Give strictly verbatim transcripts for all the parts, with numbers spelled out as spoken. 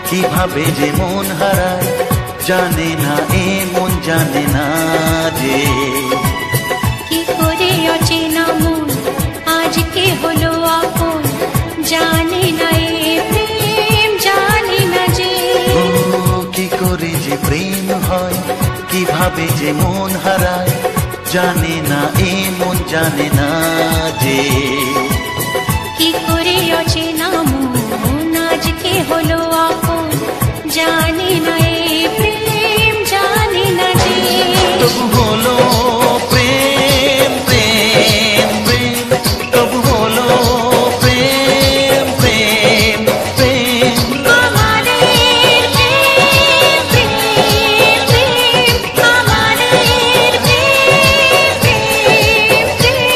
কিভাবে যে মন হারায় জানে না এ মন জানে না যে কি করে অচেনা মন আজকে হলো আপন জানে না এ প্রেম জানে না যে ও কি করে যে প্রেম হয় কিভাবে যে মন হারায় জানে না এ মন জানে না যে কি করে অচেনা মন আজকে হলো আপন জানে না এ প্রেম জানে না যে তবু হলো প্রেম প্রেম প্রেম তবু হলো প্রেম প্রেম প্রেম আমাদের প্রেম প্রেম প্রেম আমাদের প্রেম প্রেম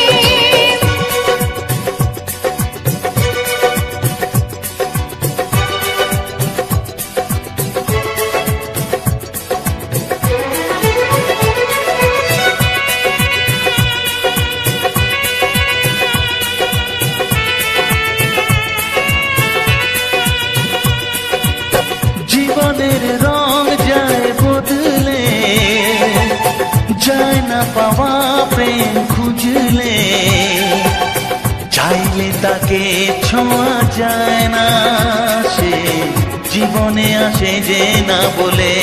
প্রেম জীবনের রং যায় বদলে যায় না পাওয়া প্রেম খুঁজলে চাইলে তাকে ছোঁয়া যায় না সে জীবনে আসে যে না বলে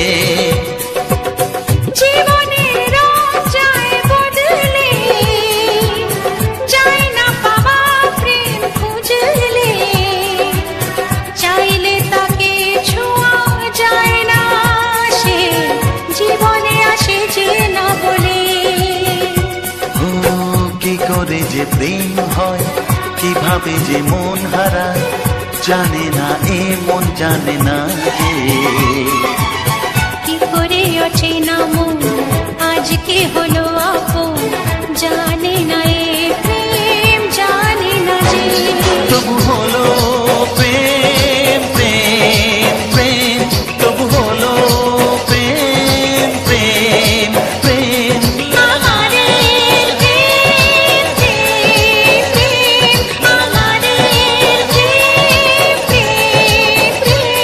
জীবনের রং যায় বদলে যায় না পাওয়া প্রেম খুঁজলে চাইলে তাকে ছোঁয়া যায় না সে জীবনে আসে যে না বলে ও কি করে যে প্রেম হয় কিভাবে যে মন হারায় জানে না এ মন জানে না যে কি করে অচেনা মন আজকে হলো আপন জানে না এ প্রেম জানে না যে তবু হলো প্রেম প্রেম প্রেম তবু হলো প্রেম প্রেম প্রেম আমাদের প্রেম প্রেম প্রেম আমাদের প্রেম প্রেম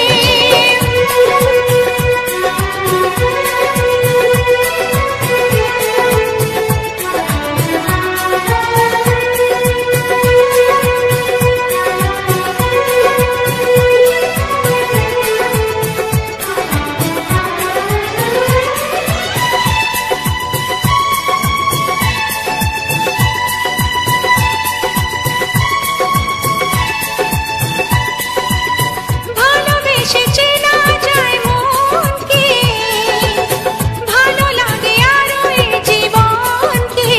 ভালোবেসে চেনা যায় মনকে ভালো লাগে আরো এ জীবনকে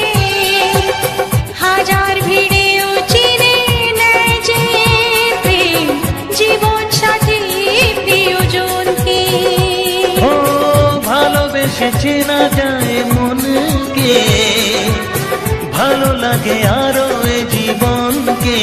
হাজার ভিড়েও চিনে নেয় যে প্রেম জীবন সাথী প্রিয়জনকে ও ভালোবেসে চেনা যায় মনকে ভালো লাগে আরো এ জীবনকে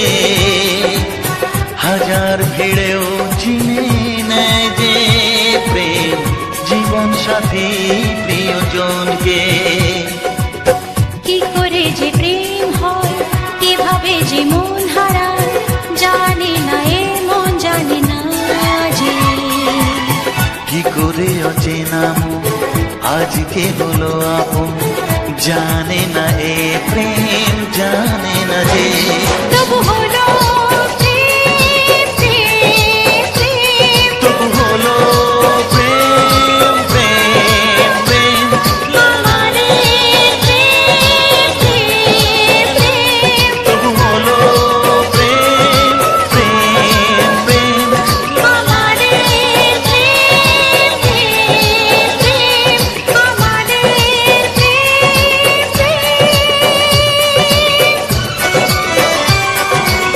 হাজার ভিড়েও চিনে নেয় যে প্রেম জীবন সাথী প্রিয়জনকে কি করে যে প্রেম হয় কিভাবে যে মন হারায় জানে না এ মন জানে না যে কি করে অচেনা মন আজকে হলো আপন জানে না এ প্রেম জানে না যে তবু হলো প্রেম প্রেম প্রেম তবু হলো প্রেম প্রেম প্রেম আমাদের প্রেম প্রেম প্রেম তবু হলো প্রেম প্রেম প্রেম আমাদের প্রেম প্রেম প্রেম আমাদের প্রেম প্রেম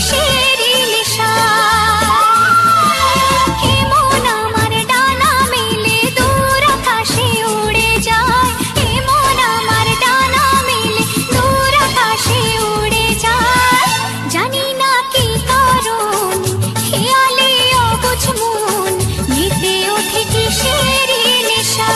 কিসেরই নেশা। এমন আমার ডানা মেলে দূর আকাশে উড়ে যায়, এমন আমার ডানা মেলে দূর আকাশে উড়ে যায়। জানি না কি কারণ খেয়ালে অবুঝ মন মেতে ওঠে কিসেরই নেশা।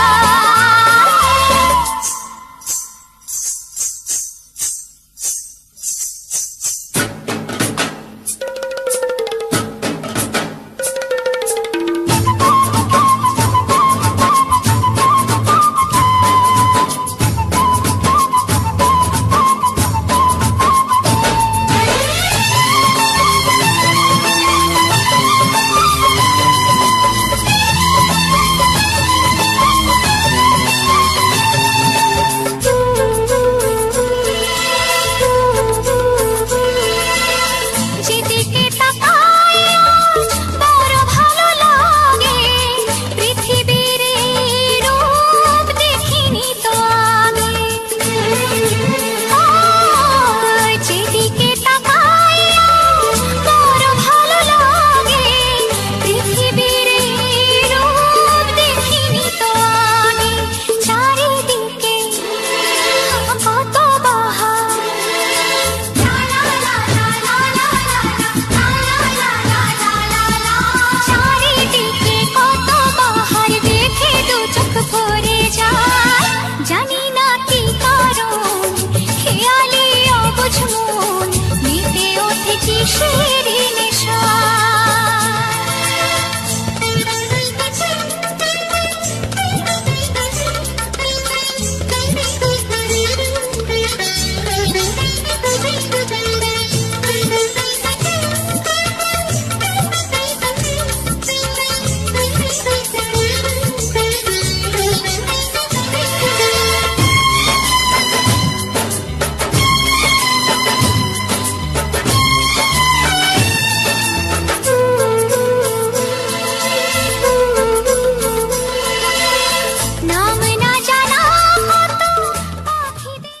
যেদিকে তাকাই আজ বড় ভালো লাগে, পৃথিবীর এই রূপ দেখিনি তো আগে। যেদিকে তাকাই আজ বড় ভালো লাগে, পৃথিবীর এই রূপ দেখিনি তো আগে। চারিদিকে কত বাহার, চারিদিকে কত বাহার দেখে দু চোখ ভরে যায়। জানি না কি কারণ খেয়ালে অবুঝ মন মেতে ওঠে কিসেরই নেশা। নাম না জানা কত পাখিদের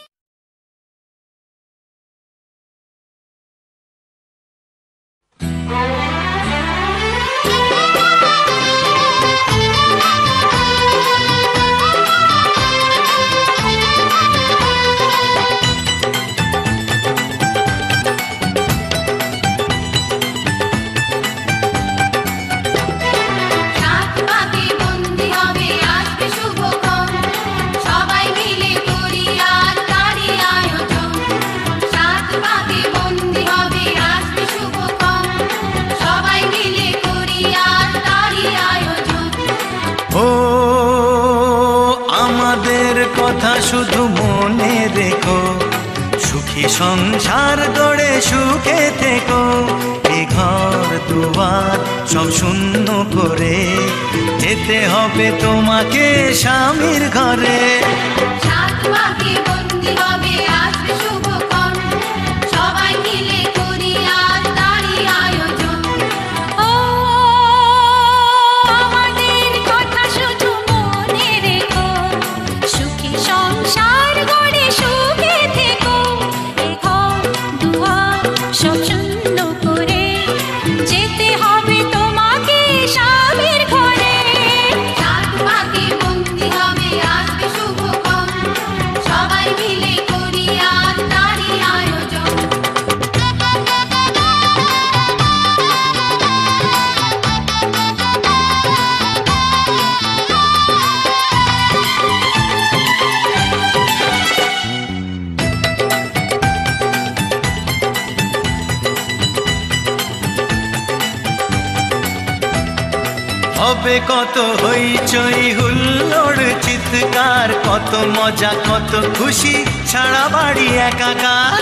সাত পাকে বন্দি হবে আসবে শুভক্ষণ, সবাই মিলে করি আজ তারই আয়োজন। সাত পাকে বন্দি হবে আসবে শুভক্ষণ, সবাই মিলে করি আজ তারই আয়োজন। ও আমাদের কথা শুধু মনে রেখো, সুখী সংসার গড়ে সুখে থেকো। এ ঘর দুয়ার সব শূন্য করে যেতে হবে তোমাকে স্বামীর ঘরে। সাত পাকে বন্দি হবে আসবে শুভক্ষণ, সবাই মিলে করি আজ তারই আয়োজন। ও আমাদের কথা শুধু মনে রেখো, সুখী সংসার গড়ে সুখে থেকো। এ ঘর দুয়ার সব শূন্য করে যেতে হবে তোমাকে স্বামীর ঘরে। সাত পাকে বন্দি হবে আসবে শুভক্ষণ, সবাই মিলে করি আজ তারই আয়োজন। হবে কত হইচই হুল্লোড় চিৎকার, কত মজা কত খুশি সারা বাড়ি একাকার।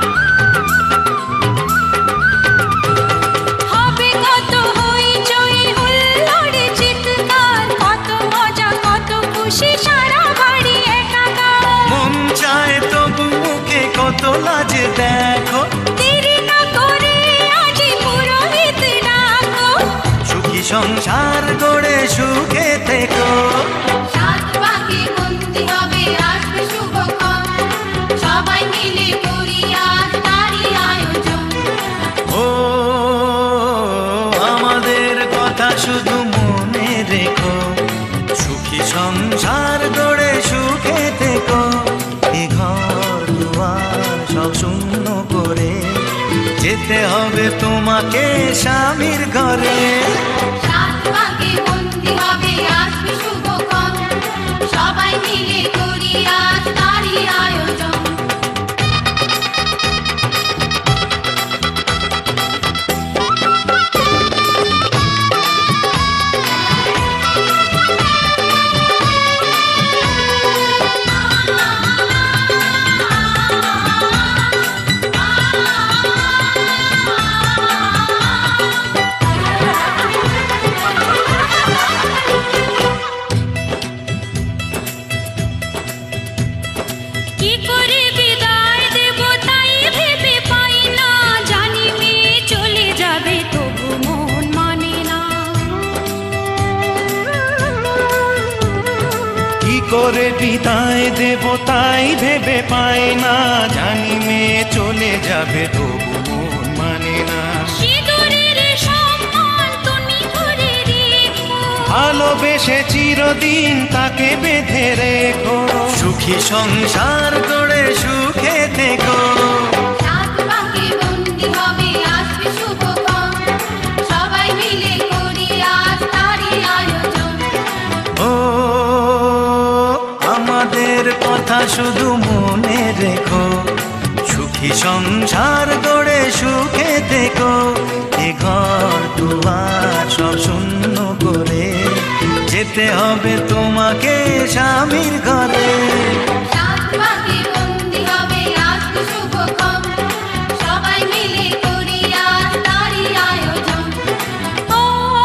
হবে কত হইচই হুল্লোড় চিৎকার, কত মজা কত খুশি সারা বাড়ি একাকার। মন চায় তবু মুখে কত লাজ দেখো, দেরি না করে আজই পুরোহিত ডাকো। সুখী সংসার গড়ে সুখে থেকো। সাত পাকে বন্দি হবে আসবে শুভক্ষণ, সবাই মিলে করি আজ তারই আয়োজন। যেতে হবে তোমাকে স্বামীর ঘরে। সাত পাকে বন্দি হবে আসবে শুভক্ষণ, সবাই মিলে করি আজ তারই আয়োজন। করে বিদায় দেব তাই ভেবে পাই না, জানি মেয়ে চলে যাবে তবু মন মানে না। ভালোবেসে চিরদিন তাকে বেঁধে রেখো, সুখী সংসার করে সুখে থেকো। সাত পাকে বন্দি হবে আসবে শুভক্ষণ, সবাই মিলে করি আজ তারই আয়োজন। ও আমাদের কথা শুধু মনে রেখো, সুখী সংসার গড়ে সুখে থেকো। এ ঘর দুয়ার সব শূন্য করে যেতে হবে তোমাকে স্বামীর ঘরে। সাত পাকে বন্দি হবে আসবে শুভক্ষণ, সবাই মিলে করি আজ তারই আয়োজন। ও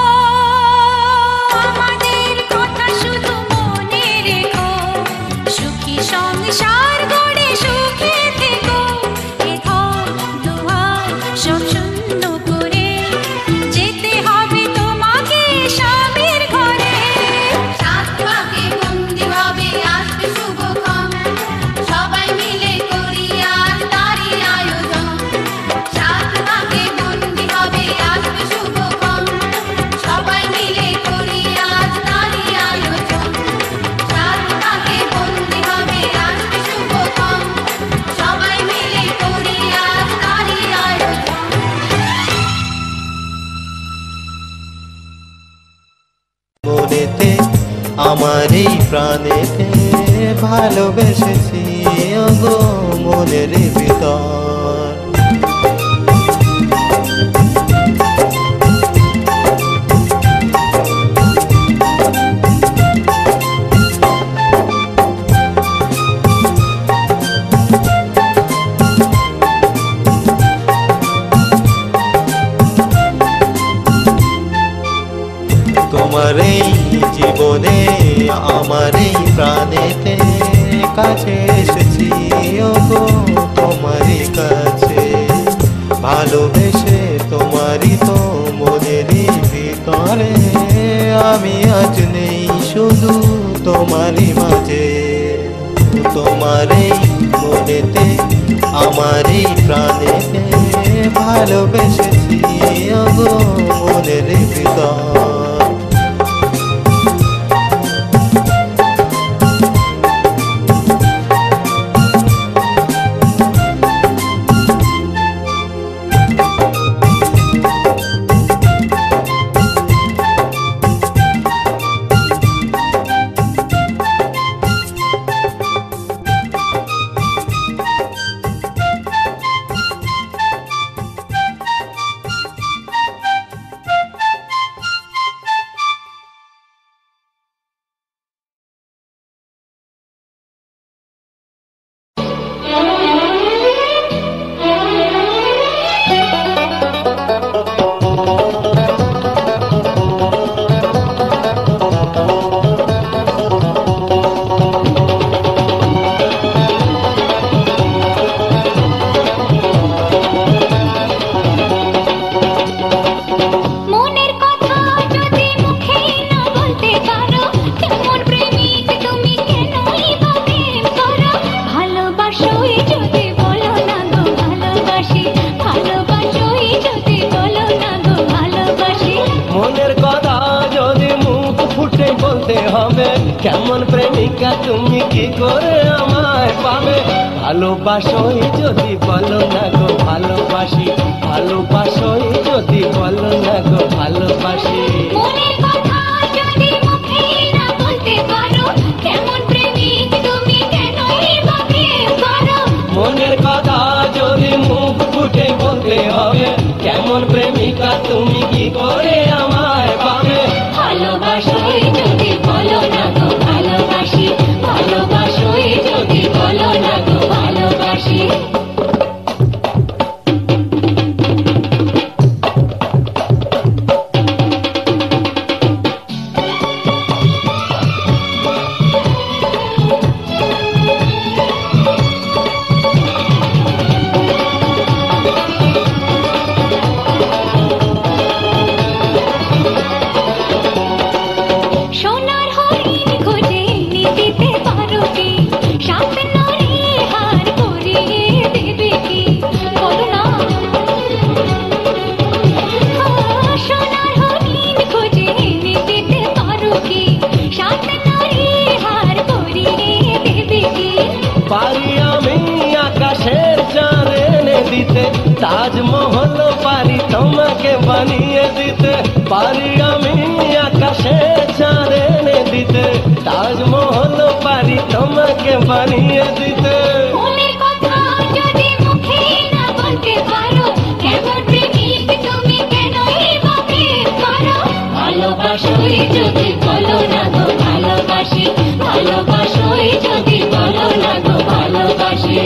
আমাদের কথা শুধু মনে রেখো, সুখী সংসার গড়ে সুখে থেকো। এ ঘর দুয়ার সব শূন্য করে যেতে হবে তোমাকে স্বামীর ঘরে। সাত পাকে বন্দি হবে আসবে শুভক্ষণ, সবাই মিলে করি আজ তারই আয়োজন। সাত পাকে বন্দি হবে আসবে শুভক্ষণ, সবাই মিলে করি আজ তারই আয়োজন। সাত পাকে বন্দি হবে আসবে শুভক্ষণ, সবাই মিলে করি আজ তারই আয়োজন। মনেতে আমার এই প্রাণেতে ভালোবেসেছি ওগো মনের ভিতর। তোমার এই জীবনে আমার এই প্রাণেতে কাছে এসেছি ওগো তোমারই কাছে, ভালোবেসে তোমারই তো মনেরই ভিতরে। আমি আজ নেই শুধু তোমারই মাঝে, তোমার এই মনেতে আমার এই প্রাণেতে ভালোবেসেছি ওগো মনের ভিতর। কেমন প্রেমিকা তুমি কি করে আমায় পাবে, ভালোবাসোই যদি বলো না গো ভালোবাসি, ভালো ভালোবাসোই যদি বলো না গো ভালোবাসি। মনের কথা যদি মুখে না বলতে পারো, কেমন প্রেমিক তুমি কেনই বা প্রেম করো? মনের কথা যদি মুখ ফুটে বলতে হবে, কেমন প্রেমিকা তুমি কি করে আমায় পাবে? ভালোবাসোই যদি বলো না গো ভালোবাসি, ভালোবাসোই যদি বলো না গো ভালোবাসি। সোনার হরিণ খোঁজে এনে দিতে পারো কি? সাত নরে হার করিয়ে দেবে কি? বলো না। সোনার হরিণ খোঁজে এনে দিতে পারো কি? সাত নরে হার করিয়ে দেবে কি? পারি আমি আকাশের চাঁদ এনে দিতে, তাজমহল পারি তোমাকে বানিয়ে দিতে। পারি আমি আকাশের চাঁদ এনে দিতে, তাজমহল পারি তোমাকে বানিয়ে দিতে। মনের কথা যদি মুখে না বলতে পারো, কেমন প্রেমিক তুমি কেনই বা প্রেম করো? ভালোবাসোই যদি বলো না গো ভালোবাসি, ভালোবাসোই যদি বলো না গো ভালোবাসি।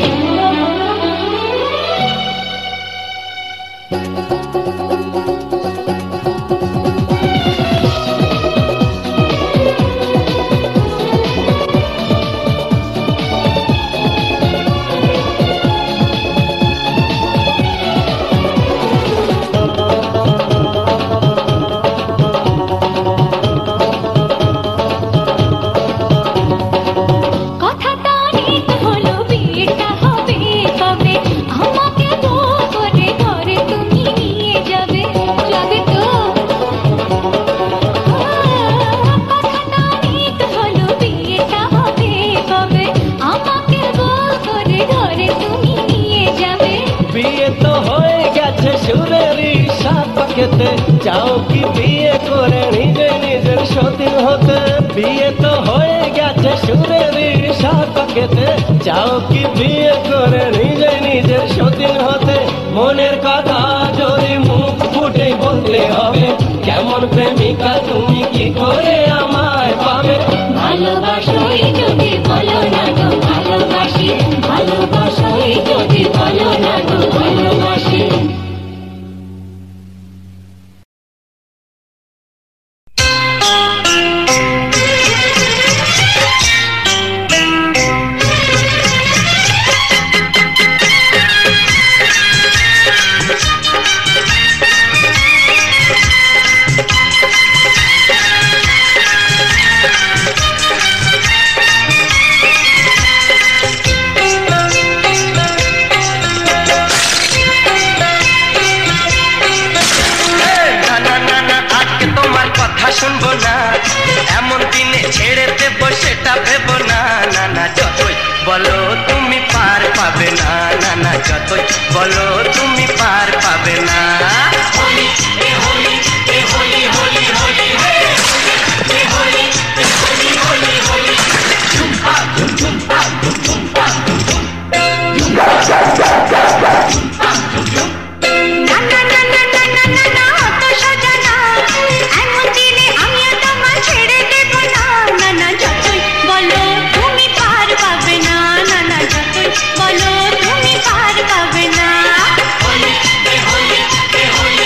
কথা তো অনেক হলো, বিয়েটা হবে কবে? আমাকে বউ করে ঘরে তুমি নিয়ে যাবে, যাবে তো? কথা তো অনেক হলো, বিয়েটা হবে কবে? আমাকে বউ করে ঘরে তুমি নিয়ে যাবে। বিয়ে তো হয়ে গেছে সুরেরই সাত পাকেতে, চাও কি বিয়ে করে নিজে নিজের সতীন হতে? বিয়ে তো হয়ে গেছে সুরেরই সাত পাকেতে, চাও কি বিয়ে করে নিজে নিজের সতীন হতে? মনের কথা যদি মুখ ফুটে বলতে হবে, কেমন প্রেমিকা তুমি কি করে আমায় পাবে? ভালোবাসোই যদি বলো না গো ভালোবাসি, ভালোবাসোই যদি বলো না গো ভালোবাসি। শুনবো না, এমন দিনে ছেড়ে দেবো সেটা ভেবো না। না না যতই বলো তুমি পার পাবে না, না না যতই বলো তুমি পার পাবে না। হোলি এ হোলি এ হোলি হোলি হোলি হে, এ হোলি এ হোলি হোলি হোলি ঝুমপা ঝুমপা ঝুমপা ঝুম ঝুমপা ঝুমপা ঝুম। না না না না না না না না অত সোজা না, এমন দিনে আমিও তোমার ছেড়ে দেব না। না না যতই বলো তুমি পার পাবে না, না না যতই বলো তুমি পার পাবে না। হোলি এ হোলি এ হোলি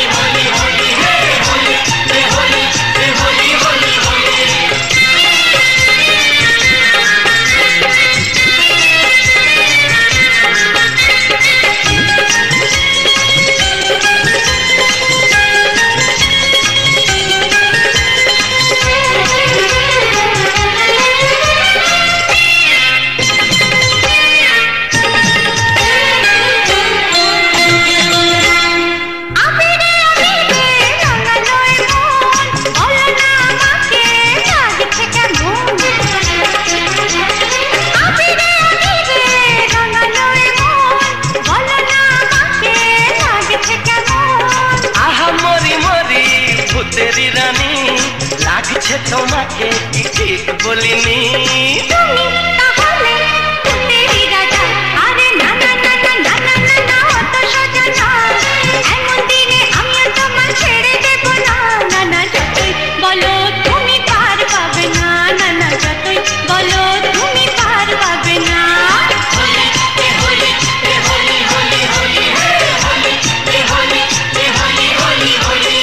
তেরি রানী লাগছে তোমাকে কি ঠিক বলিনি তুমি তাহলে তেরি রাজা আরে না না না না না না না না অত সোজা না এমন দিনে আমিও তোমার ছেড়ে দেব না না না যতই বলো তুমি পার পাবে না না না যতই বলো তুমি পার পাবে না হোলি এ হোলি এ হোলি হোলি হোলি হে হোলি এ হোলি এ হোলি হোলি হোলি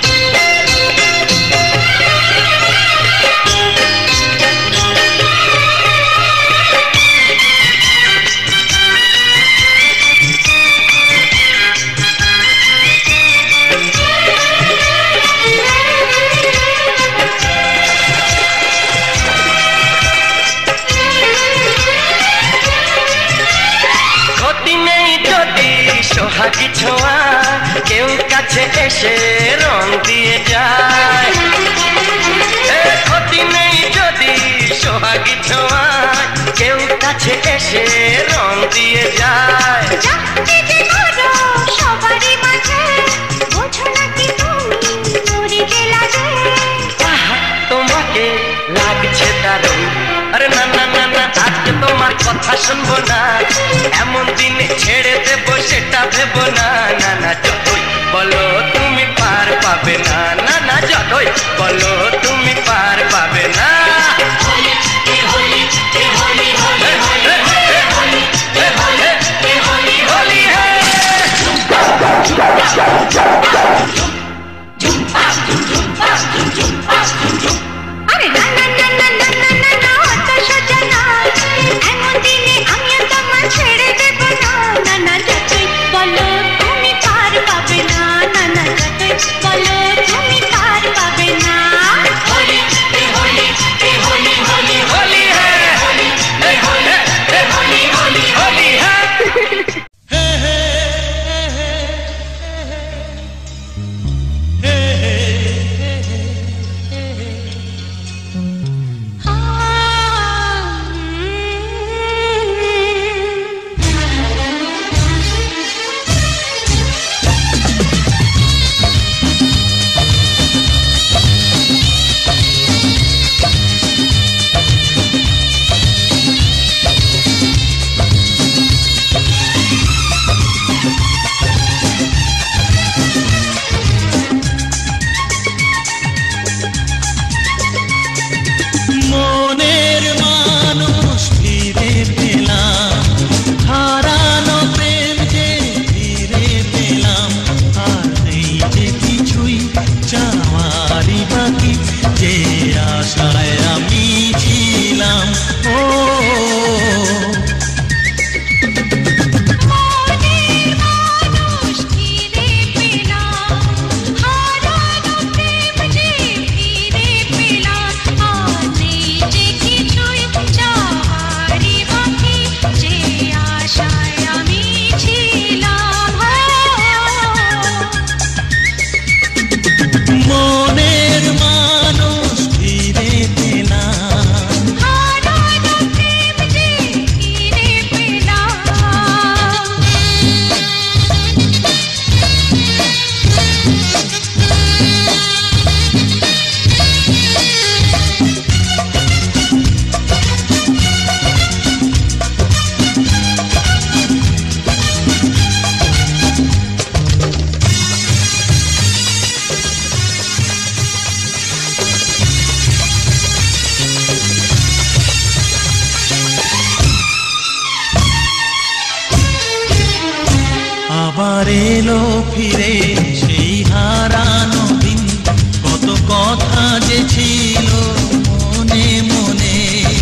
সোহাগী ছোঁয়া কেউ কাছে এসে রং দিয়ে যায় ক্ষতি নেই যদি সোহাগী ছোঁয়া কেউ কাছে এসে রং দিয়ে যায় সবারই মাঝে বোঝো নাকি তুমি মরিতে লাগে তোমাকে লাগছে দারুণ আরে না না না না আজকে তোমার কথা শুনবো না এমন দিনে ছেড়ে দেবো সেটা ভেবো না না না যতই বলো তুমি পার পাবে না না না যতই বলো তুমি পার পাবে না হোলি এ হোলি এ হোলি হোলি হোলি এ হোলি এ হোলি এ হোলি হোলি হে আরে না না না না না না না না অত সোজা না এমন দিনে আমিও তোমার ছেড়ে দেব না না না যতই বলো তুমি পার পাবে না না না যতই বলো তুমি পার পাবে না হোলি এ হোলি এ হোলি হোলি হোলি হে হোলি এ হোলি এ হোলি হোলি হোলি হে আবার এলো ফিরে সেই হারানো দিন কত কথা যে ছিল মনে মনে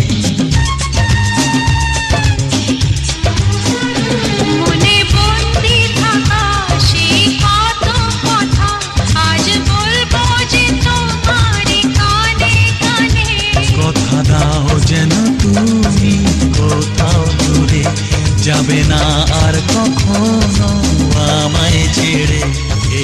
মনে বন্দি থাকা সেই কত কথা আজ বলবো যে তোমার কানে কানে কথা দাও যেন তুমি কোথাও দূরে যাবে না আর কখনো আমায় ছেড়ে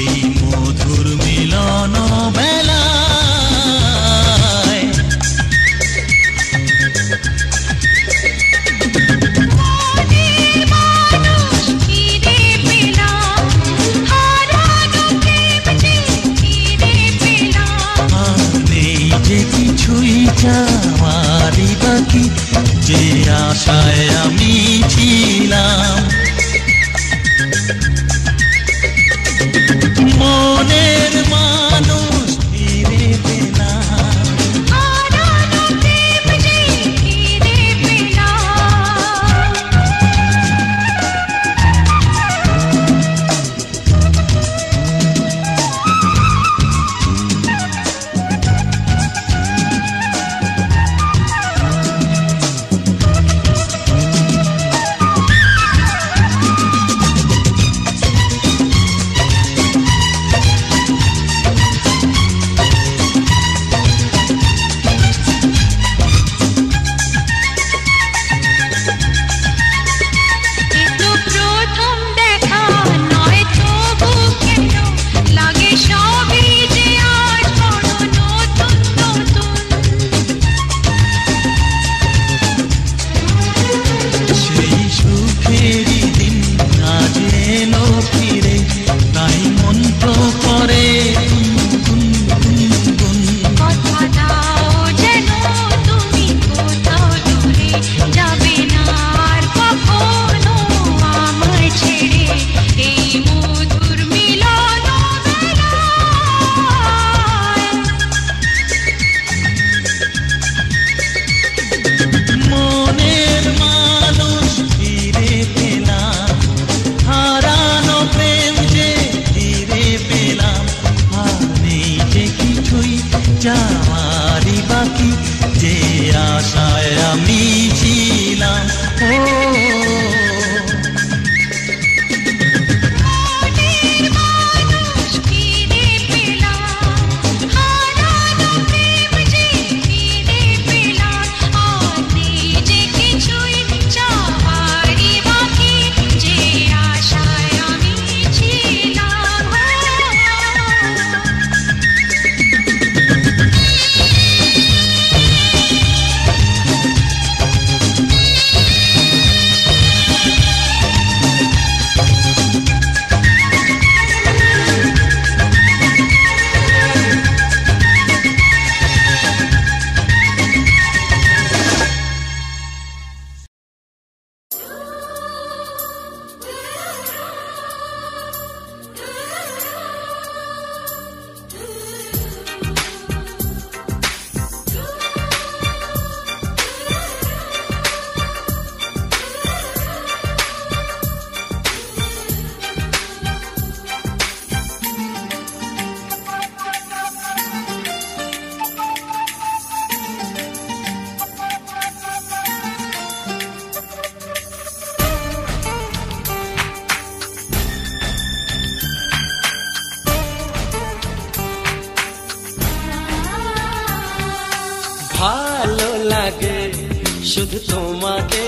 ভালো লাগে শুধু তোমাকে,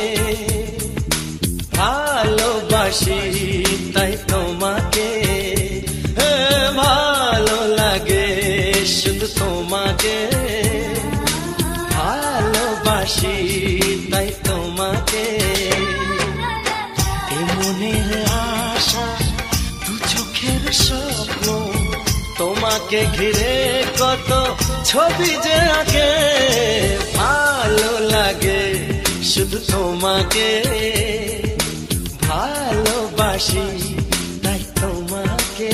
ভালোবাসি তাই তোমাকে, হে ভালো লাগে শুধু তোমাকে, ভালোবাসি তাই তোমাকে। এ মনের আশা দু চোখের স্বপ্ন, তোমাকে ঘিরে কত ছবি যে আঁকে, ভালো লাগে শুধু তোমাকে, ভালোবাসি তাই তোমাকে।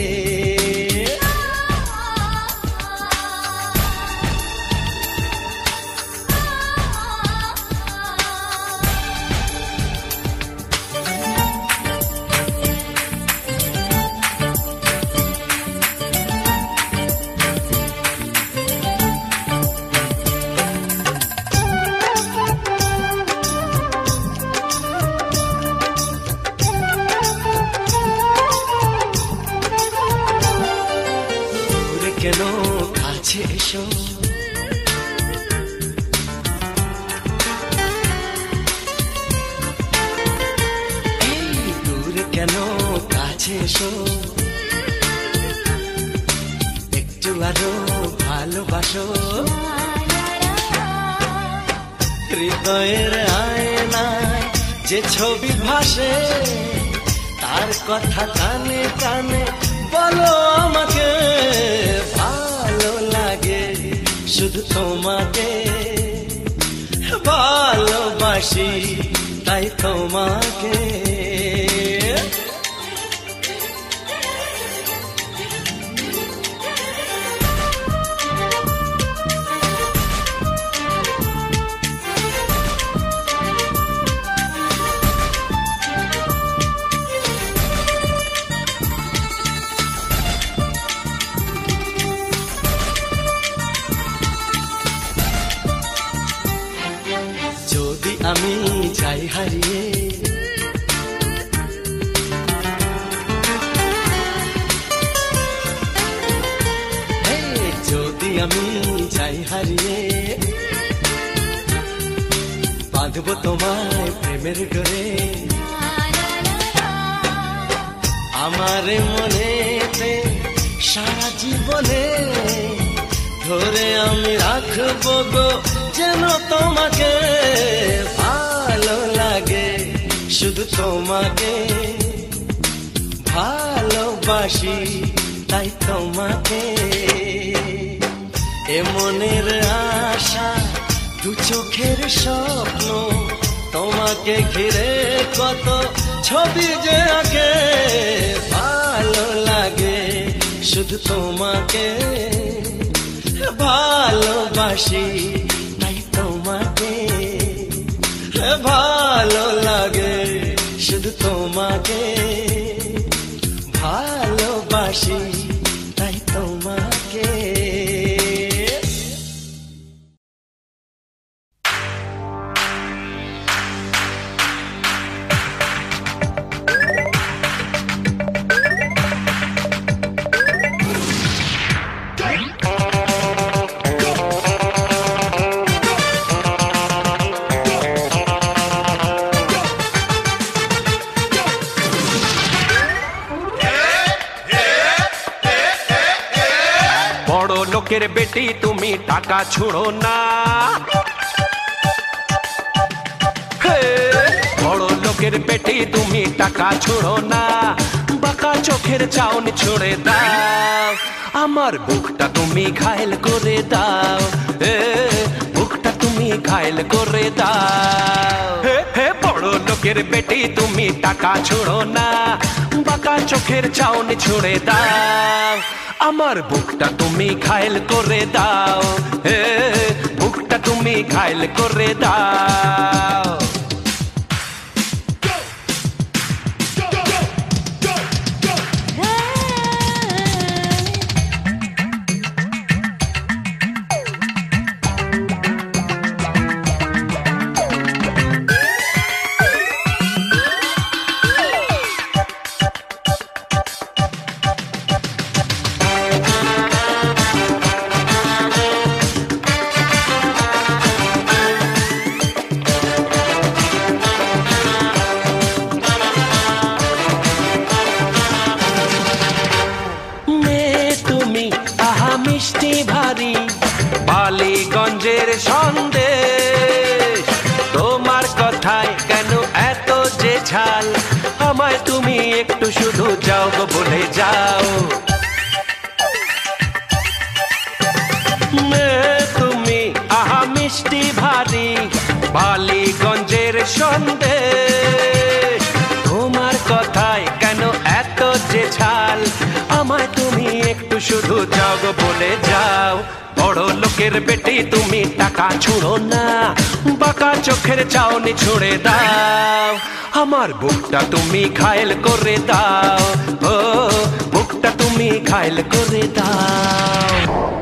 কেন কাছে এসো, এই দূরে কেন কাছে এসো, একটু আরো ভালোবাসো। হৃদয়ের আয়নায় যে ছবি ভাসে, তার কথা কানে কানে বলো আমাকে, ভালো লাগে শুধু তোমাকে, ভালোবাসি তাই তোমাকে। আমি যাই হারিয়ে, যদি আমি যাই হারিয়ে, বাঁধব তোমায় প্রেমের ডোরে, আমার মনেতে সারা জীবনে ধরে আমি রাখবো গো যেন তোমাকে, ভালো লাগে শুধু তোমাকে, ভালোবাসি তাই তোমাকে। এ মনের আশা দু চোখের স্বপ্ন, তোমাকে ঘিরে কত ছবি যে আঁকে, ভালো লাগে শুধু তোমাকে, ভালোবাসি তাই তোমাকে, ভালো লাগে শুধু তোমাকে, ভালোবাসি তাই তোমাকে। লোকের বেটি তুমি টাকা ছুড়ো না, বড় লোকের বেটি তুমি টাকা ছুড়ো না, বাঁকা চোখের চাউনি ছুড়ে দাও, আমার বুকটা তুমি ঘায়ল করে দাও, বুকটা তুমি ঘায়ল করে দাও। হে বড় লোকের বেটি তুমি টাকা ছুড়ো না, বাঁকা চোখের চাউনি ছুড়ে দাও, আমার বুকটা তুমি ঘায়ল করে দাও, হে বুকটা তুমি ঘায়ল করে দাও। মিষ্টি ভারী বালিগঞ্জের সন্দেশ তোমার কথায় কেন এত যে ঝাল আমায় তুমি একটু শুধু যাও গো বলে যাও তুমি আহা মিষ্টি ভারী বালিগঞ্জের সন্দেশ তোমার কথায় কেন এত যে ঝাল আমায় তুমি একটু শুধু যাও গো বলে যাও বড় লোকের বেটি তুমি টাকা ছুঁড়ো না বাঁকা চোখের চাউনি ছুঁড়ে দাও আমার বুকটা তুমি ঘায়েল করে দাও ও বুকটা তুমি ঘায়েল করে দাও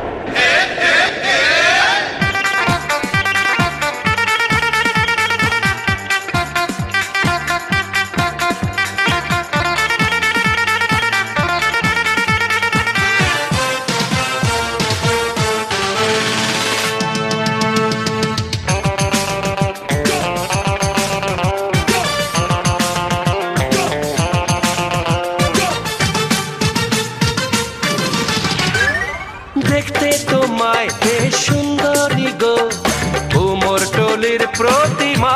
দেখতে তোমায় বেশ সুন্দরী গো উমর টলির প্রতিমা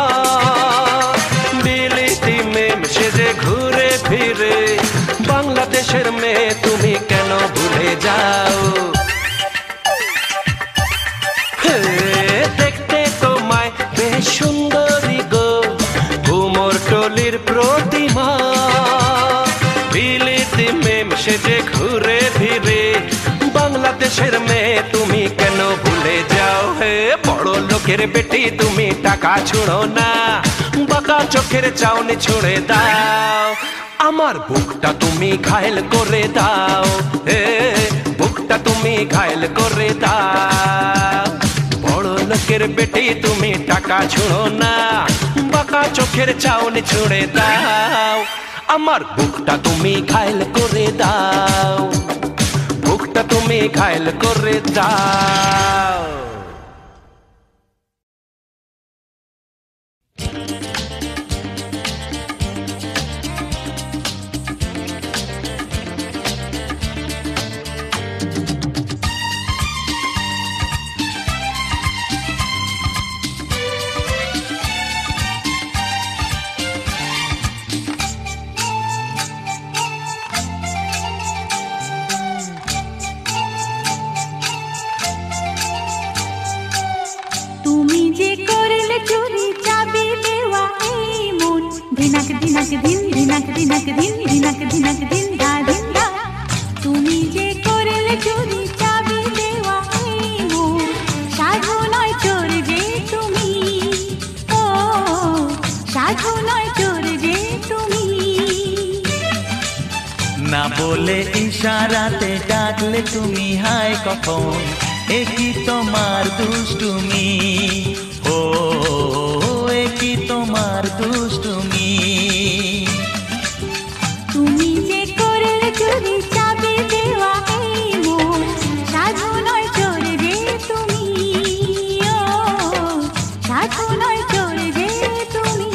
বিলিতি মেম সেজে ঘুরে ফিরে বাংলাদেশের মেয়ে তুমি কেন ভুলে যাও হে, দেখতে তোমায় বেশ সুন্দরী গো উমর টলির প্রতিমা বিলিতি মেম সেজে ঘুরে ফিরে বাংলাদেশের মেয়ে তুমি কেন ভুলে যাও হে বড় লোকের বেটি তুমি টাকা ছুঁড়ো না বাঁকা চোখের চাউনি ছুঁড়ে দাও আমার বুকটা তুমি ঘায়েল করে দাও হে বুকটা তুমি ঘায়েল করে দাও বড় লোকের বেটি তুমি টাকা ছুঁড়ো না বাঁকা চোখের চাউনি ছুঁড়ে দাও আমার বুকটা তুমি ঘায়েল করে দাও বুকটা তুমি ঘায়েল করে দাও ধিনাক ধিনাক ধিন ধিনাক ধিনাক ধিন ধিনাক ধিনাক ধিন ধা ধিন ধা তুমি যে করলে চুরি চাবি দেওয়া এই মন সাধু নয় চোর যে তুমি ও সাধু নয় চোর যে তুমি না বলে ইশারাতে ডাকলে তুমি হায় কখন একই তোমার দুষ্টুমি ও একই তোমার দুষ্টুমি তুমি যে করলে চুরি চাবি দেওয়া এই মন সাধু নয় চোর যে তুমি ও সাধু নয় চোর যে তুমি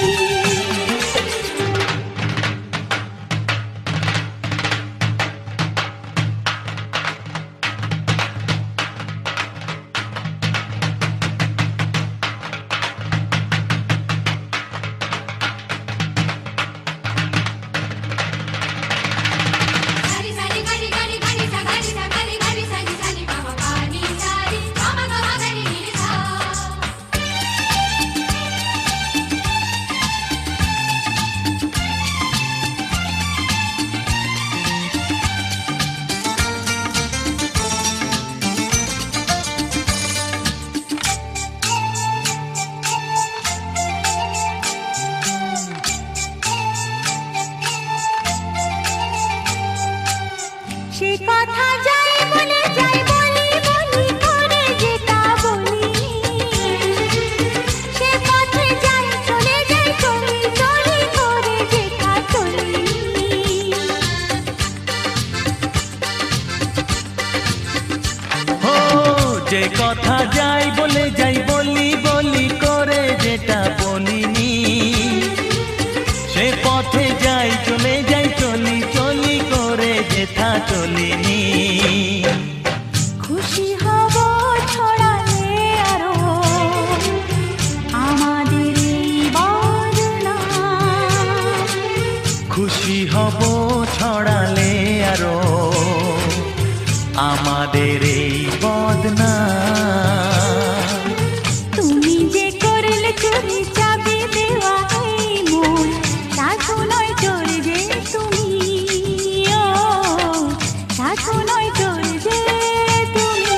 সে কথা যাই বলে যাই বলি বলি করে যেটা বলি সে পথে যাই চলে যাই চলি চলি করে যেটা চলি ও যে কথা যাই বলে যাই বলি বলি করে যেটা বলিনি সে পথে যাই চলে যাই চলি চলি করে যেটা চলিনি আরো আমাদের এই বদনাম। তুমি যে করলে চুরি চাবি দেওয়া এই মন সাধু নয় চোর যে তুমি, ও সাধু নয় চোর যে তুমি।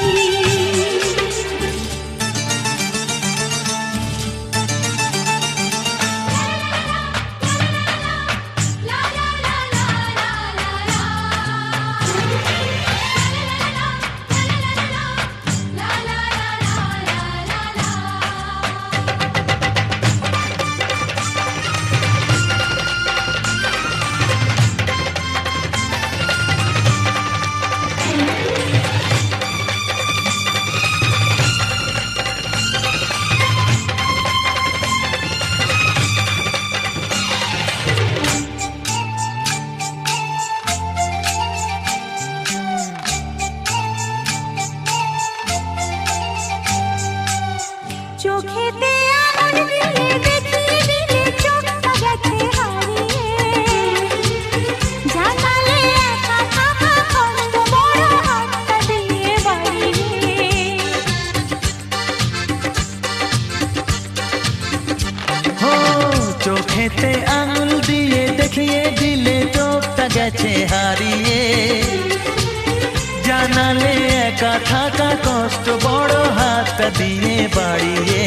চোখেতে আগুন দিয়ে দেখিয়ে দিলে চোখটা গেছে হারিয়ে, জানালে একা থাকা কষ্ট বড় হাতটা দিয়ে বাড়িয়ে। ও চোখেতে আঙুল দিয়ে দেখিয়ে দিলে চোখটা গেছে হারিয়ে, জানালে একা থাকা কষ্ট বড় হাতটা দিয়ে বাড়িয়ে।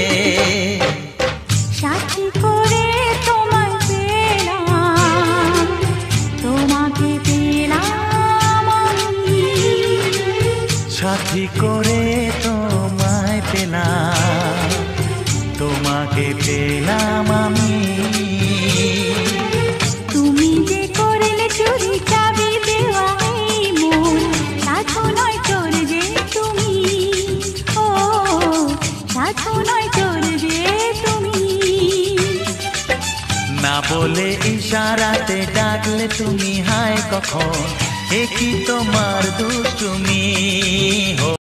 সাথী করে তোমায় পেলাম, তোমাকে পেলাম আমি, সাথী করে তোমায় পেলাম, তোমাকে পেলাম আমি। তুমি যে করলে চুরি চাবি দেওয়া এই মন সাধু নয় চোর যে তুমি, ও সাধু নয় চোর যে তুমি। না বলে ইশারাতে ডাকলে তুমি হায় কখন, এ কি তোমার দুষ্টুমি, হো